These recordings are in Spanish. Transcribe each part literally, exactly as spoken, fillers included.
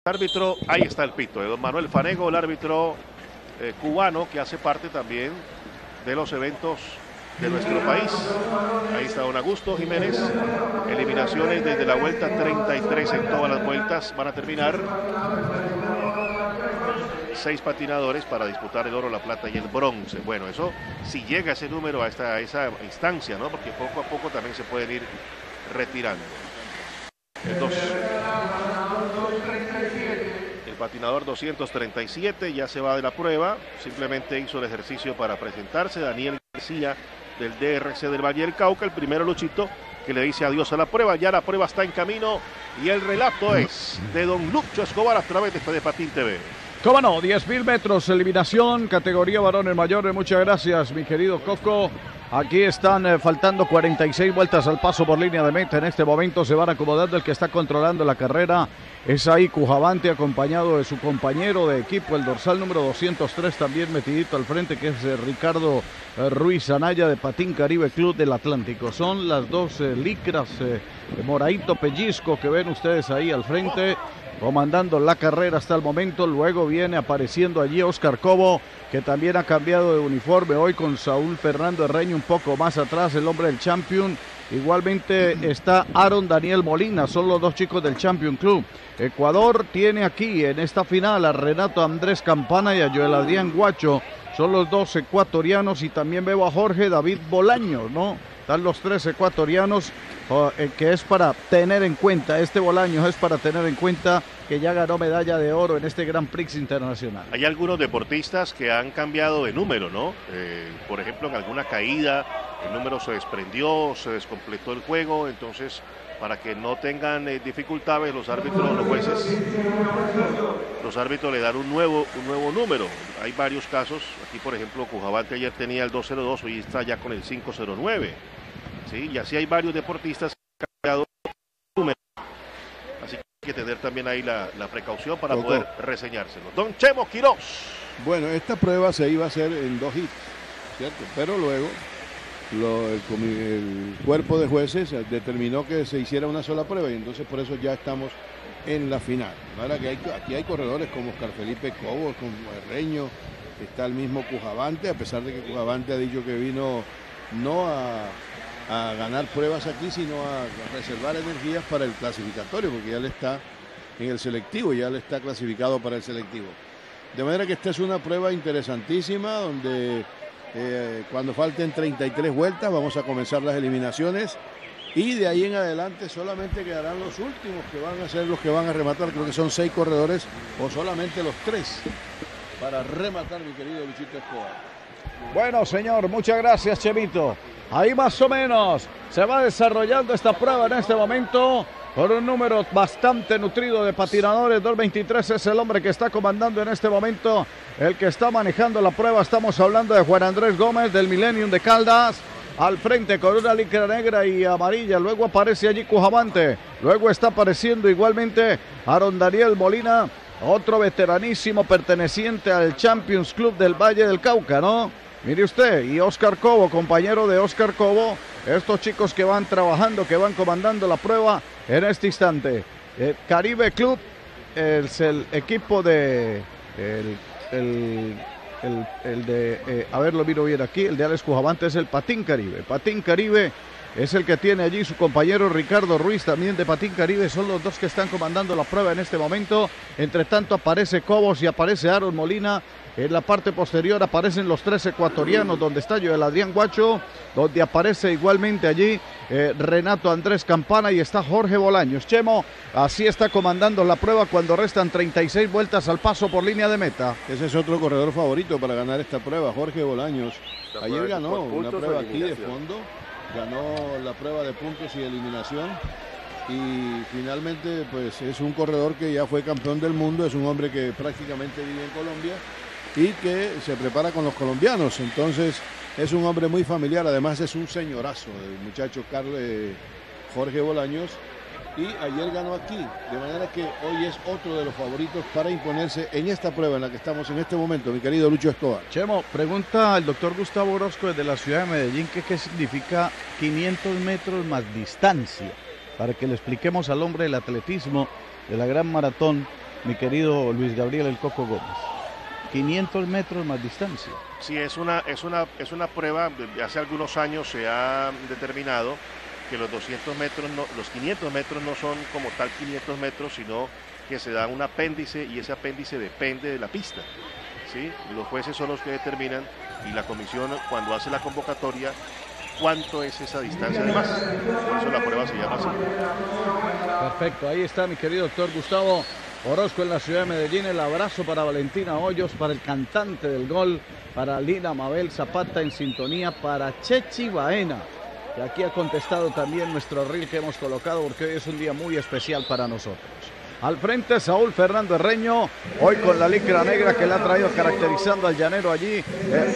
árbitro, ahí está el pito de don Manuel Fanego, el árbitro eh, cubano que hace parte también de los eventos de nuestro país. Ahí está don Augusto Jiménez. Eliminaciones desde la vuelta treinta y tres en todas las vueltas. Van a terminar seis patinadores para disputar el oro, la plata y el bronce. Bueno, eso si llega ese número a, esta, a esa instancia, ¿no? Porque poco a poco también se pueden ir retirando. El dos. El patinador doscientos treinta y siete ya se va de la prueba. Simplemente hizo el ejercicio para presentarse. Daniel García del D R C del Valle del Cauca, el primero Luchito, que le dice adiós a la prueba. Ya la prueba está en camino y el relato es de don Lucho Escobar a través de, de Patín T V. Cómo no, diez mil metros, eliminación, categoría varones mayores. Muchas gracias, mi querido Coco. Aquí están eh, faltando cuarenta y seis vueltas al paso por línea de meta. En este momento se van acomodando. El que está controlando la carrera es ahí Cujavante, acompañado de su compañero de equipo, el dorsal número doscientos tres, también metidito al frente, que es eh, Ricardo eh, Ruiz Anaya de Patín Caribe Club del Atlántico. Son las dos eh, licras eh, de moradito pellizco que ven ustedes ahí al frente, comandando la carrera hasta el momento. Luego viene apareciendo allí Oscar Cobo, que también ha cambiado de uniforme hoy con Saúl Fernando Herreño un poco más atrás, el hombre del Champion. Igualmente está Aaron Daniel Molina, son los dos chicos del Champion Club. Ecuador tiene aquí en esta final a Renato Andrés Campana y a Joel Adrián Guacho, son los dos ecuatorianos, y también veo a Jorge David Bolaños, ¿no? Están los tres ecuatorianos, eh, que es para tener en cuenta, este Bolaños es para tener en cuenta que ya ganó medalla de oro en este Grand Prix internacional. Hay algunos deportistas que han cambiado de número, ¿no? Eh, por ejemplo, en alguna caída el número se desprendió, se descompletó el juego, entonces para que no tengan eh, dificultades los árbitros, los jueces, los árbitros le dan un nuevo, un nuevo número. Hay varios casos, aquí por ejemplo Cujavante ayer tenía el dos cero dos, hoy está ya con el cinco cero nueve, ¿sí? Y así hay varios deportistas que han cambiado número, así que hay que tener también ahí la, la precaución para Coco. Poder reseñárselo. Don Chemo Quirós. Bueno, esta prueba se iba a hacer en dos hits, ¿cierto? Pero luego Lo, el, el cuerpo de jueces determinó que se hiciera una sola prueba y entonces por eso ya estamos en la final. Ahora que hay, aquí hay corredores como Oscar Felipe Cobos, como Herreño, está el mismo Cujavante, a pesar de que Cujavante ha dicho que vino no a, a ganar pruebas aquí, sino a, a reservar energías para el clasificatorio, porque ya le está en el selectivo, ya le está clasificado para el selectivo. De manera que esta es una prueba interesantísima donde Eh, cuando falten treinta y tres vueltas vamos a comenzar las eliminaciones y de ahí en adelante solamente quedarán los últimos que van a ser los que van a rematar. Creo que son seis corredores o solamente los tres para rematar, mi querido Luchito Escobar. Bueno, señor, muchas gracias, Chemito. Ahí más o menos se va desarrollando esta prueba en este momento por un número bastante nutrido de patinadores. Dos veintitrés es el hombre que está comandando en este momento, el que está manejando la prueba. Estamos hablando de Juan Andrés Gómez del Millennium de Caldas, al frente con una licra negra y amarilla. Luego aparece allí Cujavante, luego está apareciendo igualmente Aaron Daniel Molina, otro veteranísimo perteneciente al Champions Club del Valle del Cauca, ¿no? Mire usted, y Oscar Cobo, compañero de Oscar Cobo, estos chicos que van trabajando, que van comandando la prueba en este instante. El Caribe Club es el equipo de el, el, el, el de eh, a ver, lo miro bien aquí, el de Alex Cujavante es el Patín Caribe. Patín Caribe es el que tiene allí su compañero Ricardo Ruiz, también de Patín Caribe. Son los dos que están comandando la prueba en este momento. Entre tanto aparece Cobos y aparece Aaron Molina. En la parte posterior aparecen los tres ecuatorianos, donde está Joel Adrián Guacho, donde aparece igualmente allí eh, Renato Andrés Campana y está Jorge Bolaños. Chemo, así está comandando la prueba cuando restan treinta y seis vueltas al paso por línea de meta. Ese es otro corredor favorito para ganar esta prueba, Jorge Bolaños. Ayer ganó una prueba aquí de fondo, ganó la prueba de puntos y eliminación. Y finalmente pues es un corredor que ya fue campeón del mundo, es un hombre que prácticamente vive en Colombia y que se prepara con los colombianos, entonces es un hombre muy familiar, además es un señorazo el muchacho Carlos eh, Jorge Bolaños, y ayer ganó aquí, de manera que hoy es otro de los favoritos para imponerse en esta prueba en la que estamos en este momento, mi querido Lucho Escobar. Chemo, pregunta al doctor Gustavo Orozco desde la ciudad de Medellín que qué significa quinientos metros más distancia, para que le expliquemos al hombre del atletismo de la gran maratón mi querido Luis Gabriel El Coco Gómez. quinientos metros más distancia. Sí, es una, es una, es una prueba, de hace algunos años se ha determinado que los doscientos metros, no, los quinientos metros no son como tal quinientos metros, sino que se da un apéndice y ese apéndice depende de la pista. ¿Sí? Los jueces son los que determinan y la comisión cuando hace la convocatoria cuánto es esa distancia de más. Por eso la prueba se llama así. Perfecto, ahí está mi querido doctor Gustavo Orozco en la ciudad de Medellín. El abrazo para Valentina Hoyos, para el cantante del gol, para Lina Mabel Zapata en sintonía, para Chechi Baena, que aquí ha contestado también nuestro reel que hemos colocado porque hoy es un día muy especial para nosotros. Al frente Saúl Fernando Herreño, hoy con la licra negra que le ha traído caracterizando al llanero allí. Eh,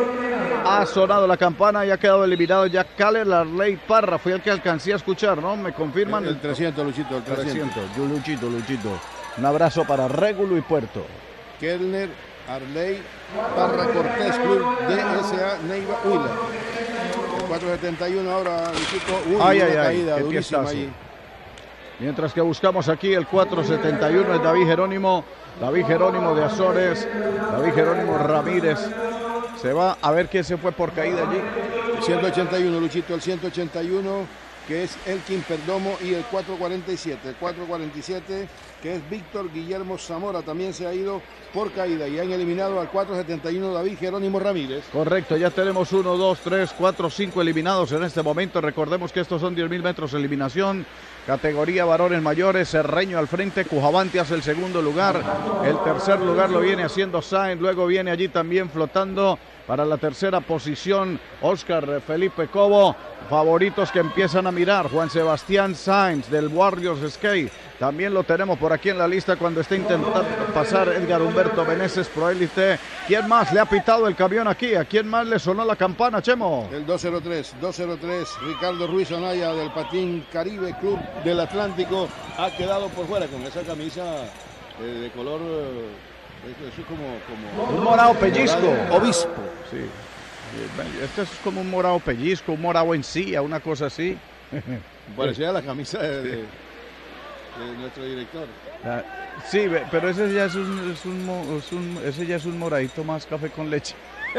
ha sonado la campana y ha quedado eliminado ya Caler Arley Parra, fue el que alcancé a escuchar, ¿no? Me confirman. El, el trescientos, Luchito, el trescientos. trescientos, Luchito, Luchito. Un abrazo para Régulo y Puerto. Kellner Arley Parra Cortés, Club D S A Neiva Huila. El cuatro setenta y uno ahora, Luchito. Uy, ay, una ay, caída ay, durísima ahí. Mientras que buscamos aquí el cuatro setenta y uno es David Jerónimo, David Jerónimo de Azores, David Jerónimo Ramírez. Se va a ver quién se fue por caída allí. El ciento ochenta y uno, Luchito, el ciento ochenta y uno, que es Elkin Perdomo, y el cuatro cuarenta y siete. El cuatro cuarenta y siete, que es Víctor Guillermo Zamora, también se ha ido por caída y han eliminado al cuatro setenta y uno David Jerónimo Ramírez. Correcto, ya tenemos uno, dos, tres, cuatro, cinco eliminados en este momento. Recordemos que estos son diez mil metros de eliminación. Categoría varones mayores, Herreño al frente, Cujavanti hace el segundo lugar, el tercer lugar lo viene haciendo Sáenz, luego viene allí también flotando para la tercera posición Oscar Felipe Cobo, favoritos que empiezan a mirar, Juan Sebastián Sáenz del Warriors Skate, también lo tenemos por aquí en la lista cuando está intentando pasar Edgar Humberto Meneses Pro Élite. ¿Quién más le ha pitado el camión aquí? ¿A quién más le sonó la campana, Chemo? El dos cero tres, dos cero tres, Ricardo Ruiz Anaya del Patín Caribe Club del Atlántico ha quedado por fuera con esa camisa eh, de color, eh, eso es como, como un morado pellizco, morado obispo. Sí. Este es como un morado pellizco, un morado encía, una cosa así. Parecía la camisa de, de, de nuestro director. Ah, sí, pero ese ya es un, es un, es un, ese ya es un moradito más café con leche.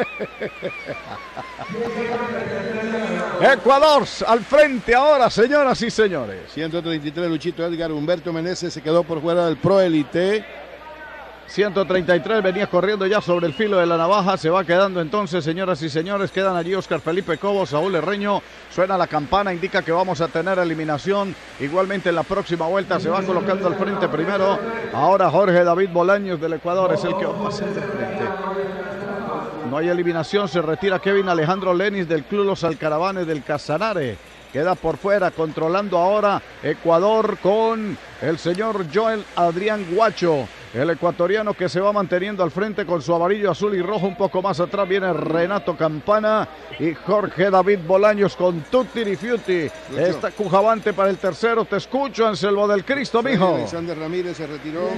Ecuador al frente ahora, señoras y señores. ciento treinta y tres, Luchito. Edgar Humberto Meneses se quedó por fuera del Pro Elite. ciento treinta y tres, venía corriendo ya sobre el filo de la navaja, se va quedando entonces, señoras y señores, quedan allí Oscar Felipe Cobo, Saúl Herreño, suena la campana, indica que vamos a tener eliminación, igualmente en la próxima vuelta se va colocando al frente primero, ahora Jorge David Bolaños del Ecuador es el que va a pasar de frente. No hay eliminación, se retira Kevin Alejandro Lenis del Club Los Alcaravanes del Casanare. Queda por fuera, controlando ahora Ecuador con el señor Joel Adrián Guacho. El ecuatoriano que se va manteniendo al frente con su amarillo, azul y rojo. Un poco más atrás viene Renato Campana y Jorge David Bolaños con Tutti y Fiuti. Está Cujavanti para el tercero. Te escucho, Anselmo del Cristo, mijo. Alexander Ramírez se retiró.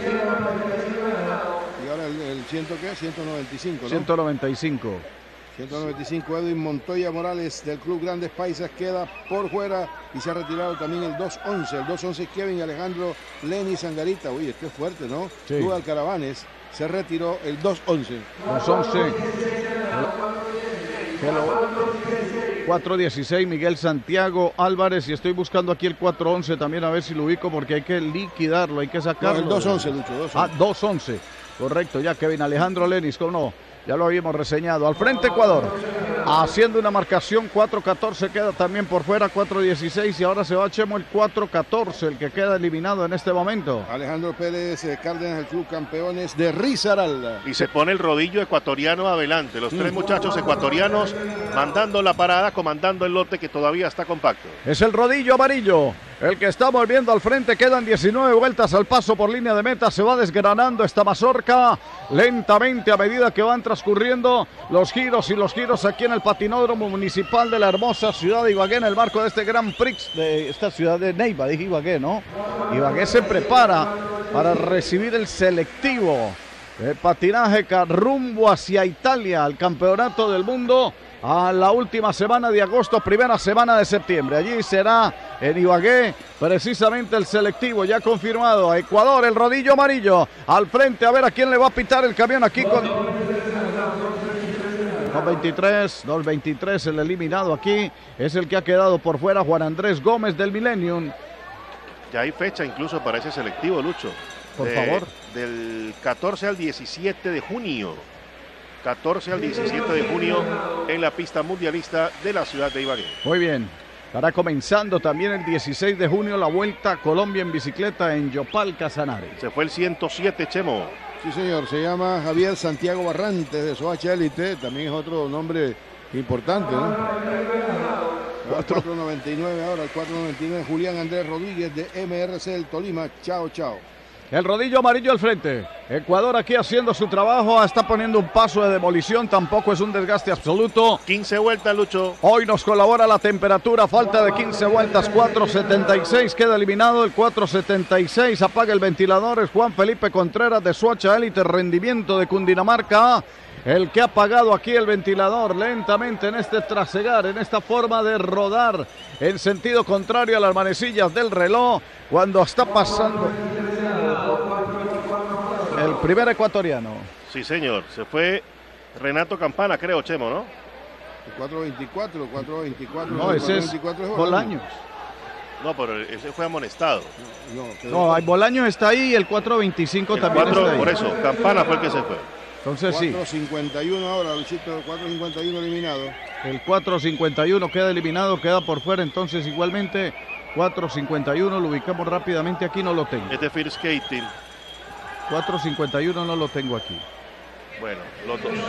Y ahora el, el ciento, ¿qué? ciento noventa y cinco, ¿no? ciento noventa y cinco. ciento noventa y cinco, Edwin Montoya Morales del Club Grandes Paisas queda por fuera y se ha retirado también el dos once. El dos once Kevin Alejandro Lenny Sangarita. Uy, este es fuerte, ¿no? Sí. Club Alcaravanes se retiró el dos once. dos once. cuatro dieciséis Miguel Santiago Álvarez y estoy buscando aquí el cuatro once también a ver si lo ubico porque hay que liquidarlo, hay que sacarlo. No, el dos once, Lucho. dos once. Ah, dos once. Correcto, ya Kevin Alejandro Lenis, ¿cómo no? Ya lo habíamos reseñado. Al frente Ecuador, haciendo una marcación, cuatro catorce queda también por fuera, cuatro dieciséis y ahora se va Chemo el cuatro catorce, el que queda eliminado en este momento. Alejandro Pérez eh, Cárdenas, el Club Campeones de Risaralda. Y se pone el rodillo ecuatoriano adelante, los tres muchachos ecuatorianos mandando la parada, comandando el lote que todavía está compacto. Es el rodillo amarillo, el que está volviendo al frente, quedan diecinueve vueltas al paso por línea de meta, se va desgranando esta mazorca lentamente a medida que van transcurriendo los giros y los giros aquí en el patinódromo municipal de la hermosa ciudad de Ibagué en el marco de este Gran Prix de esta ciudad de Neiva, dije Ibagué, ¿no? Ibagué se prepara para recibir el selectivo, el patinaje rumbo hacia Italia, al campeonato del mundo a la última semana de agosto, primera semana de septiembre. Allí será en Ibagué precisamente el selectivo ya confirmado. A Ecuador, el rodillo amarillo al frente, a ver a quién le va a pitar el camión aquí con dos veintitrés, dos veintitrés. El eliminado aquí es el que ha quedado por fuera, Juan Andrés Gómez del Millennium. Ya hay fecha incluso para ese selectivo, Lucho. Por de, favor. Del catorce al diecisiete de junio. catorce al diecisiete de junio en la pista mundialista de la ciudad de Ibagué. Muy bien. Estará comenzando también el dieciséis de junio la Vuelta a Colombia en bicicleta en Yopal, Casanare. Se fue el ciento siete, Chemo. Sí, señor. Se llma Javier Santiago Barrantes de Soacha Élite. También es otro nombre importante, ¿no? cuatro noventa y nueve ahora, el cuatro noventa y nueve. Julián Andrés Rodríguez de M R C del Tolima. Chao, chao. El rodillo amarillo al frente. Ecuador aquí haciendo su trabajo. Está poniendo un paso de demolición. Tampoco es un desgaste absoluto. quince vueltas, Lucho. Hoy nos colabora la temperatura. Falta de quince vueltas. cuatro setenta y seis. Queda eliminado el cuatro setenta y seis. Apaga el ventilador. Es Juan Felipe Contreras de Soacha Élite. Rendimiento de Cundinamarca. El que ha apagado aquí el ventilador lentamente en este trasegar, en esta forma de rodar en sentido contrario a las manecillas del reloj cuando está pasando el primer ecuatoriano. Sí, señor. Se fue Renato Campana, creo, Chemo, ¿no? El cuatro veinticuatro, cuatro veinticuatro. No, ese es Bolaños. No, pero ese fue amonestado. No, no, hay Bolaños está ahí y el cuatro veinticinco el también cuatro, está ahí. Por eso, Campana fue el que se fue. Entonces sí. cuatro cincuenta y uno ahora, Luchito, cuatro cincuenta y uno eliminado. El cuatro cincuenta y uno queda eliminado, queda por fuera, entonces igualmente cuatro cincuenta y uno lo ubicamos rápidamente, aquí no lo tengo. Es de First Skating. cuatro cincuenta y uno no lo tengo aquí. Bueno, los dos.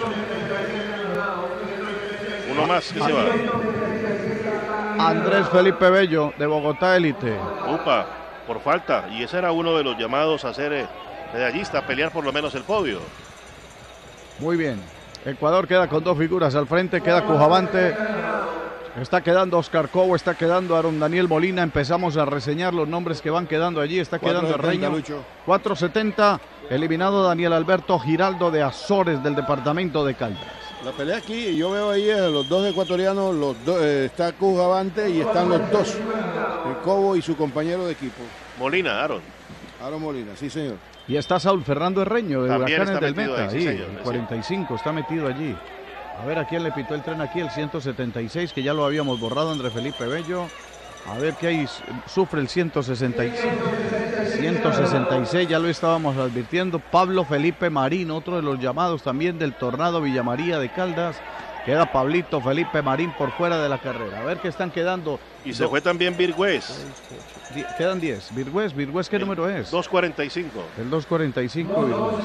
Uno más que se va. Andrés Felipe Bello de Bogotá Élite. Upa, por falta. Y ese era uno de los llamados a ser eh, medallista, a pelear por lo menos el podio. Muy bien. Ecuador queda con dos figuras al frente, queda Cujavante. Está quedando Oscar Cobo, está quedando Aaron Daniel Molina. Empezamos a reseñar los nombres que van quedando allí. Está quedando Reño. cuatro setenta. Eliminado Daniel Alberto Giraldo de Azores del departamento de Caldas. La pelea aquí, yo veo ahí a los dos ecuatorianos, los dos, eh, está Cujavante y están los dos. El Cobo y su compañero de equipo. Molina, Aaron. Aaron Molina, sí señor. Y está Saúl Fernando Herreño de También Huracanes del Meta. Ahí, sí, ahí, señor, el cuarenta y cinco está metido allí. A ver a quién le pitó el tren aquí, el ciento setenta y seis, que ya lo habíamos borrado, André Felipe Bello. A ver qué hay, sufre el ciento sesenta y seis. ciento sesenta y seis, ya lo estábamos advirtiendo. Pablo Felipe Marín, otro de los llamados también del Tornado Villamaría de Caldas. Queda Pablito Felipe Marín por fuera de la carrera. A ver qué están quedando. Y se fue también Virgüez. Quedan diez. Virgüez, Virgüez, ¿qué el número es? dos cuarenta y cinco. El dos cuarenta y cinco, Virgüez.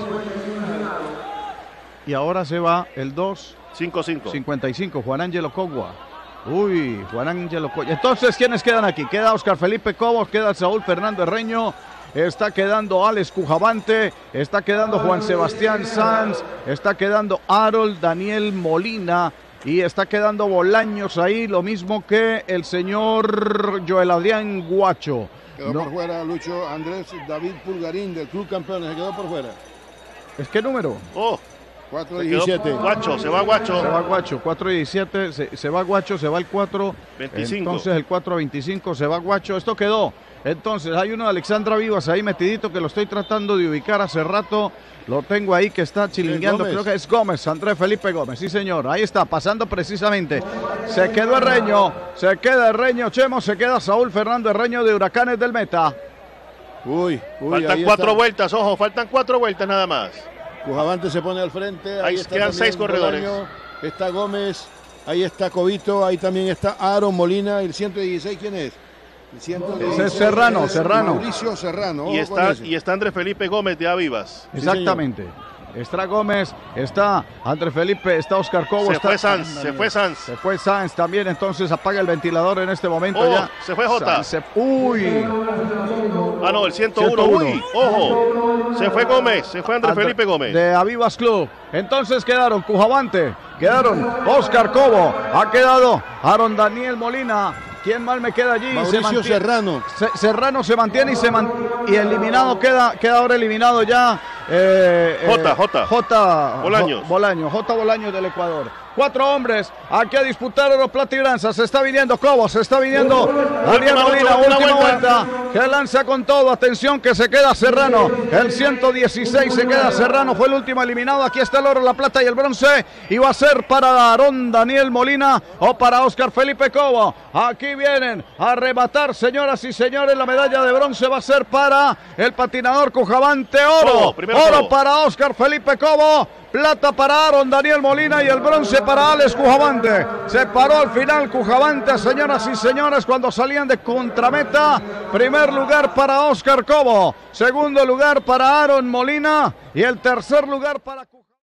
Y ahora se va el dos cincuenta y cinco, Juan Ángelo Cogua. Uy, Juan Ángelo Cogua. Entonces, ¿quiénes quedan aquí? Queda Oscar Felipe Cobos, queda Saúl Fernando Herreño, está quedando Alex Cujavante, está quedando Juan Sebastián Sanz, está quedando Harold Daniel Molina y está quedando Bolaños ahí, lo mismo que el señor Joel Adrián Guacho. Quedó no. por fuera Lucho Andrés David Pulgarín del Club Campeones, se quedó por fuera. ¿Es qué número? Oh. cuatro diecisiete. Guacho, se va Guacho. Se va Guacho, cuatro diecisiete, se, se va Guacho, se va el cuatro veinticinco. Entonces el cuatro veinticinco se va Guacho. Esto quedó. Entonces hay uno de Alexandra Vivas ahí metidito que lo estoy tratando de ubicar hace rato. Lo tengo ahí que está chilingueando, creo que es Gómez, Andrés Felipe Gómez, sí señor, ahí está, pasando precisamente. Se quedó Herreño, se queda Herreño, Chemo, se queda Saúl Fernando Herreño de Huracanes del Meta. Uy, uy, faltan cuatro está. vueltas, ojo, faltan cuatro vueltas nada más. Cujavante se pone al frente. Ahí, ahí quedan seis corredores. Bolaño, está Gómez, ahí está Cobito, ahí también está Aaron Molina. ¿El ciento dieciséis quién es? El ciento dieciséis, ese es Serrano, es Serrano. Mauricio Serrano. Y está, y está Andrés Felipe Gómez de Avivas. Exactamente. Sí, está Gómez, está Andrés Felipe, está Oscar Cobo. Se está, fue Sanz, se fue Sanz. Se fue Sanz también, entonces apaga el ventilador en este momento oh, ya. Se fue Jota. Se, uy. Ah, no, el ciento uno. Uy, ojo. Se fue Gómez, se fue Andrés André, Felipe Gómez. De Avivas Club. Entonces quedaron Cujavante, quedaron Oscar Cobo, ha quedado Aaron Daniel Molina. ¿Quién mal me queda allí? Mauricio se Serrano. Se, Serrano se mantiene y se man, y eliminado queda, queda ahora eliminado ya. Eh, J, J. J. Bolaños. Bolaños, J. Bolaños del Ecuador. Cuatro hombres aquí a disputar oro, plata y bronce. Se está viniendo Cobo, se está viniendo Daniel Molina, última vuelta. vuelta. Que lanza con todo. Atención que se queda Serrano. El ciento dieciséis se queda Serrano. Fue el último eliminado. Aquí está el oro, la plata y el bronce. Y va a ser para Aarón Daniel Molina o para Oscar Felipe Cobo. Aquí vienen a arrebatar, señoras y señores. La medalla de bronce va a ser para el patinador Cujavante. Oro. Cobo, oro Cobo. Para Oscar Felipe Cobo. Plata para Aarón Daniel Molina y el bronce para Alex Cujavante. Se paró al final Cujavante, señoras y señores, cuando salían de contrameta. Primer lugar para Oscar Cobo, segundo lugar para Aarón Molina y el tercer lugar para Cujavante.